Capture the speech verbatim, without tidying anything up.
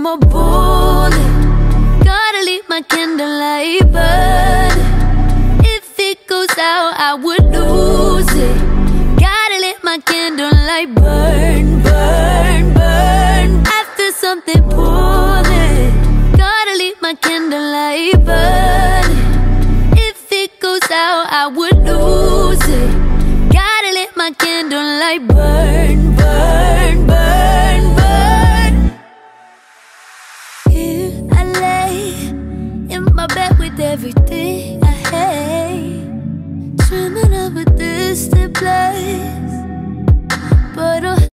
a bullet. Gotta leave my candlelight burning. If it goes out, I would lose it. Gotta let my candlelight burn, burn, burn. After something pulling. Gotta leave my candlelight burning. If it goes out, I would lose it. Gotta let my candlelight burn, burn, burn, burn. Here I lay in my bed with everything I hate, dreaming of a distant place, but oh